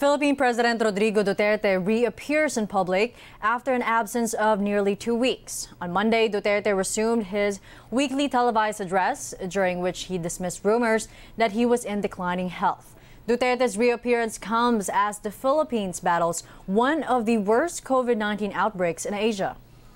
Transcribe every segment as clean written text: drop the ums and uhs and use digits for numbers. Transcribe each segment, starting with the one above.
Philippine President Rodrigo Duterte reappears in public after an absence of nearly 2 weeks. On Monday, Duterte resumed his weekly televised address, during which he dismissed rumors that he was in declining health. Duterte's reappearance comes as the Philippines battles one of the worst COVID-19 outbreaks in Asia.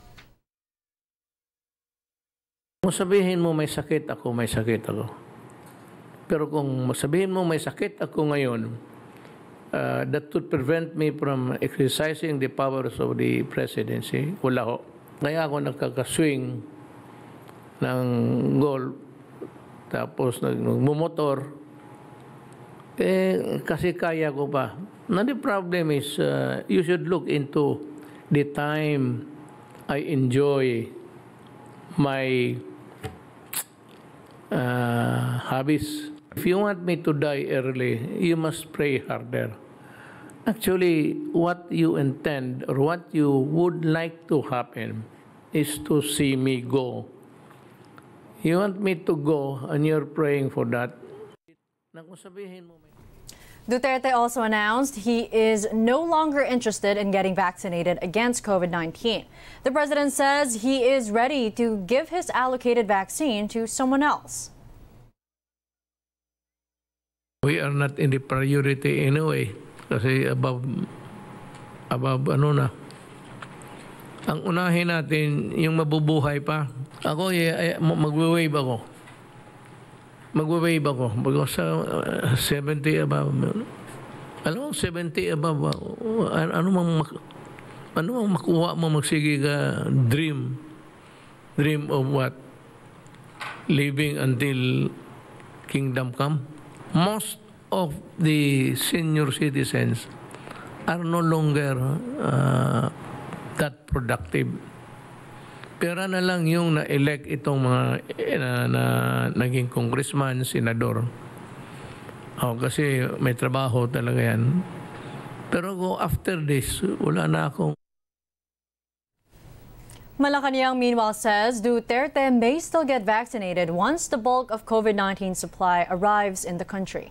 Kung sabihin mo may sakit ako, may sakit ako. Pero kung sabihin mo may sakit ako ngayon, that would prevent me from exercising the powers of the presidency. Wala ho. Kaya ako nagkakaswing ng goal, tapos nagmumotor, kasi kaya ko pa. Now the problem is, you should look into the time I enjoy my hobbies. If you want me to die early, you must pray harder. Actually, what you intend or what you would like to happen is to see me go. You want me to go and you're praying for that. Duterte also announced he is no longer interested in getting vaccinated against COVID-19. The president says he is ready to give his allocated vaccine to someone else. We are not in the priority anyway. Kasi above ano na. Ang unahin natin, yung mabubuhay pa. Ako, magwe-wave ako. Magwe-wave ako. Sa 70 above. Alam mo, 70 above. Ano mang makuha mo, magsige ka, dream. Dream of what? Living until kingdom come. Most of the senior citizens are no longer that productive. Pera na lang yung na-elect itong mga naging congressman, senador. Kasi may trabaho talaga yan. Pero after this, wala na akong. Malacanang meanwhile says Duterte may still get vaccinated once the bulk of COVID-19 supply arrives in the country.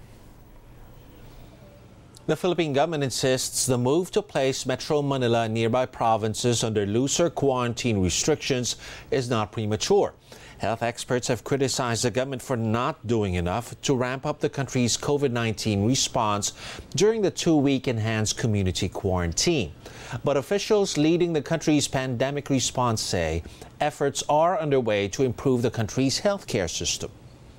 The Philippine government insists the move to place Metro Manila and nearby provinces under looser quarantine restrictions is not premature. Health experts have criticized the government for not doing enough to ramp up the country's COVID-19 response during the 2-week enhanced community quarantine. But officials leading the country's pandemic response say efforts are underway to improve the country's healthcare system.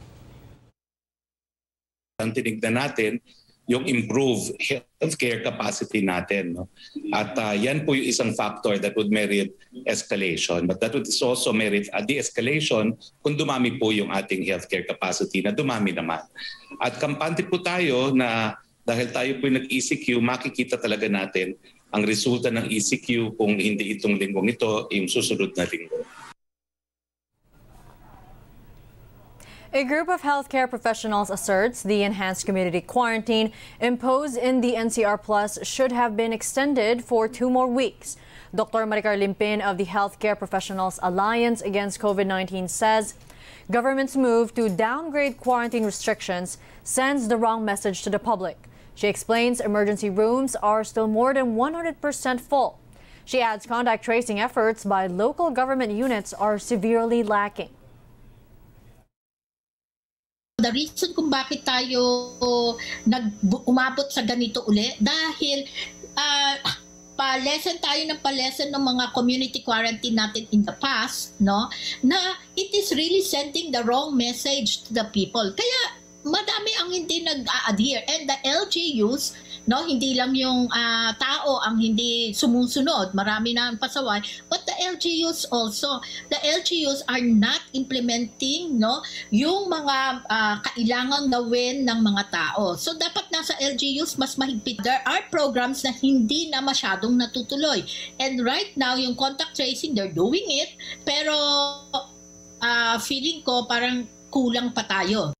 Ang tinignan natin yung improve healthcare capacity natin. No? At yan po yung isang factor that would merit escalation. But that would also merit a de-escalation kung dumami po yung ating healthcare capacity na dumami naman. At kampante po tayo na dahil tayo po yung nag-ECQ, makikita talaga natin ang resulta ng ECQ kung hindi itong linggong ito, yung susunod na linggo. A group of healthcare professionals asserts the enhanced community quarantine imposed in the NCR Plus should have been extended for 2 more weeks. Dr. Maricar Limpin of the Healthcare Professionals Alliance Against COVID-19 says government's move to downgrade quarantine restrictions sends the wrong message to the public. She explains emergency rooms are still more than 100% full. She adds contact tracing efforts by local government units are severely lacking. The reason kung bakit tayo umabot sa ganito uli dahil pa-lesson tayo ng pa-lesson ng mga community quarantine natin in the past, no? Na it is really sending the wrong message to the people. Kaya madami ang hindi nag-adhere, and the LGUs, no, hindi lang yung tao ang hindi sumusunod, marami na ang pasaway, but the LGUs also, the LGUs are not implementing, no, yung mga kailangang gawin ng mga tao. So dapat nasa LGUs mas mahigpit. There are programs na hindi na masyadong natutuloy, and right now yung contact tracing, they're doing it, pero feeling ko parang kulang pa tayo.